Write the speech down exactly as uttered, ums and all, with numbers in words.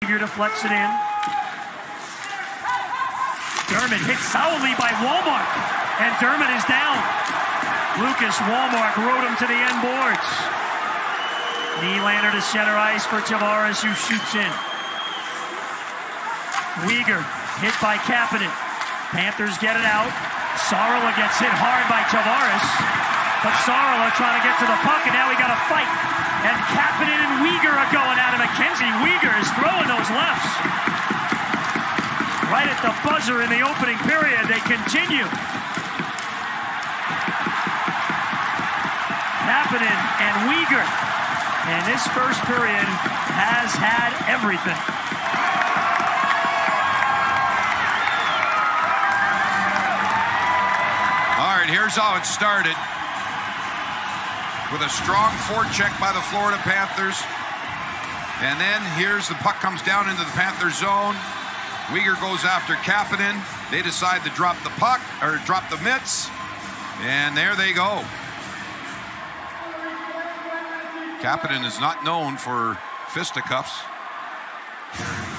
Weegar deflects it in. Dermott hit soundly by Walmark, and Dermott is down. Lucas Walmark rode him to the end boards. Nylander to center ice for Tavares, who shoots in. Weegar hit by Kapanen. Panthers get it out. Saarela gets hit hard by Tavares, but Saarela trying to get to the puck, and now we got a fight. And Kapanen and Weegar are going at it. MacKenzie Weegar is throwing those lefts. Right at the buzzer in the opening period, they continue. Kapanen and Weegar, and this first period has had everything. All right, here's how it started. With a strong forecheck by the Florida Panthers. And then here's the puck comes down into the Panther zone. Weegar goes after Kapanen. They decide to drop the puck, or drop the mitts. And there they go. Kapanen is not known for fisticuffs.